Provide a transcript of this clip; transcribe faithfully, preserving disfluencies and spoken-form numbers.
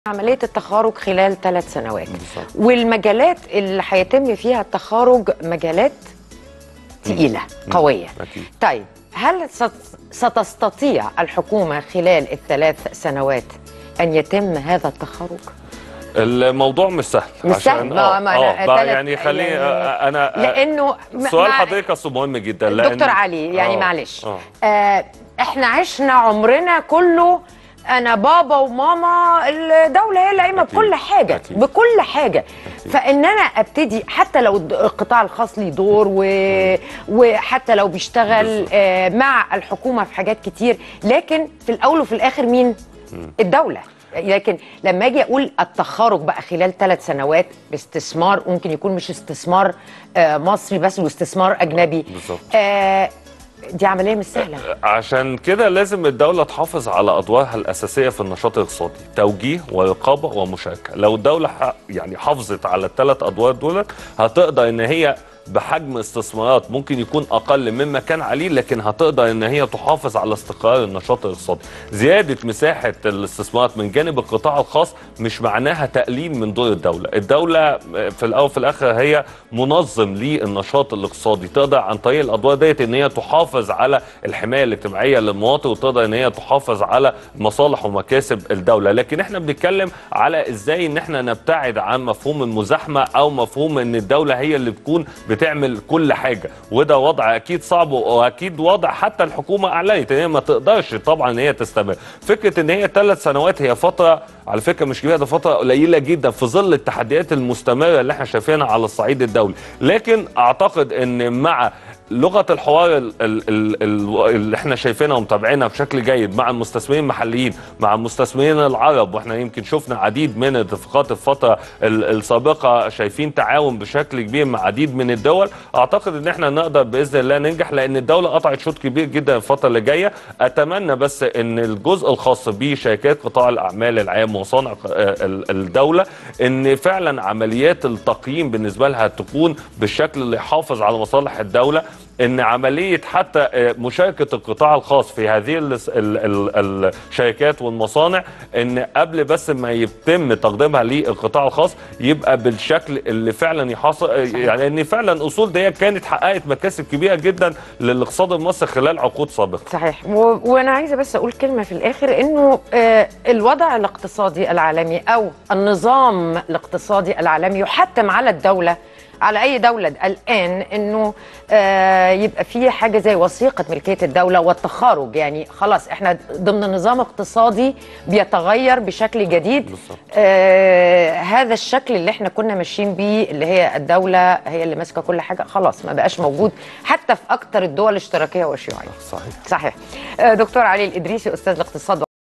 عملية التخارج خلال ثلاث سنوات بالظبط. والمجالات اللي هيتم فيها التخارج مجالات تقيلة قوية. أكيد. طيب هل ست- ستستطيع الحكومة خلال الثلاث سنوات أن يتم هذا التخارج؟ الموضوع مش سهل. مش عشان سهل. ما- ما أنا اه بقى تلت- يعني خليني يعني انا لأنه سؤال مع- حضرتك اصله مهم جدا لأن دكتور علي يعني آه. معلش آه. آه احنا عشنا عمرنا كله انا بابا وماما الدوله هي اللي قايمه أكيد. بكل حاجه أكيد. بكل حاجه أكيد. فان انا ابتدي حتى لو القطاع الخاص ليه دور و... وحتى لو بيشتغل بالظبط. آه مع الحكومه في حاجات كتير، لكن في الاول وفي الاخر مين؟ الدوله. لكن لما اجي اقول التخارج بقى خلال ثلاث سنوات باستثمار، ممكن يكون مش استثمار آه مصري بس واستثمار اجنبي. بالظبط. آه دي عمليه مش سهله. عشان كده لازم الدولة تحافظ على أدوارها الأساسية في النشاط الاقتصادي، توجيه ورقابة ومشاركة. لو الدولة ح- يعني حافظت على الثلاث أدوار دول هتقدر إن هي بحجم استثمارات ممكن يكون أقل مما كان عليه، لكن هتقدر إن هي تحافظ على استقرار النشاط الاقتصادي. زيادة مساحة الاستثمارات من جانب القطاع الخاص مش معناها تقليل من دور الدولة. الدولة في الأول وفي الآخر هي منظم للنشاط الاقتصادي، تقدر عن طريق الأدوار ديت إن هي تحافظ على الحماية الاجتماعية للمواطن، وتقدر إن هي تحافظ على مصالح ومكاسب الدولة. لكن إحنا بنتكلم على إزاي إن إحنا نبتعد عن مفهوم المزاحمة أو مفهوم إن الدولة هي اللي تكون بتعمل كل حاجه، وده وضع اكيد صعب، واكيد وضع حتى الحكومه اعلنت ان هي ما تقدرش طبعا ان هي تستمر. فكره ان هي ثلاث سنوات هي فتره على فكره مش كبيره، ده فتره قليله جدا في ظل التحديات المستمره اللي احنا شايفينها على الصعيد الدولي. لكن اعتقد ان مع لغه الحوار ال- ال- ال- ال- اللي احنا شايفينها ومتابعينها بشكل جيد مع المستثمرين المحليين، مع المستثمرين العرب، واحنا يمكن شفنا عديد من اتفاقات الفتره ال- السابقه، شايفين تعاون بشكل كبير مع عديد من الدول. اعتقد ان احنا نقدر باذن الله ننجح، لان الدوله قطعت شوط كبير جدا الفتره اللي جايه. اتمنى بس ان الجزء الخاص بشركات قطاع الاعمال العام وصانع ال- الدوله ان فعلا عمليات التقييم بالنسبه لها تكون بالشكل اللي يحافظ على مصالح الدوله، ان عمليه حتى مشاركه القطاع الخاص في هذه ال ال ال الشركات والمصانع، ان قبل بس ما يتم تقديمها للقطاع الخاص يبقى بالشكل اللي فعلا يحصل، يعني ان فعلا اصول دي كانت حققت مكاسب كبيره جدا للاقتصاد المصري خلال عقود سابقه. صحيح. و... وانا عايزه بس اقول كلمه في الاخر، انه آه الوضع الاقتصادي العالمي او النظام الاقتصادي العالمي يحتم على الدوله، على اي دوله الان، انه آه يبقى في حاجه زي وثيقه ملكيه الدوله والتخارج. يعني خلاص احنا ضمن نظام اقتصادي بيتغير بشكل جديد. بالظبط. آه هذا الشكل اللي احنا كنا ماشيين بيه، اللي هي الدوله هي اللي ماسكه كل حاجه، خلاص ما بقاش موجود حتى في اكتر الدول اشتراكيه وشيوعيه. صحيح. صحيح. آه دكتور علي الإدريسي، استاذ الاقتصاد.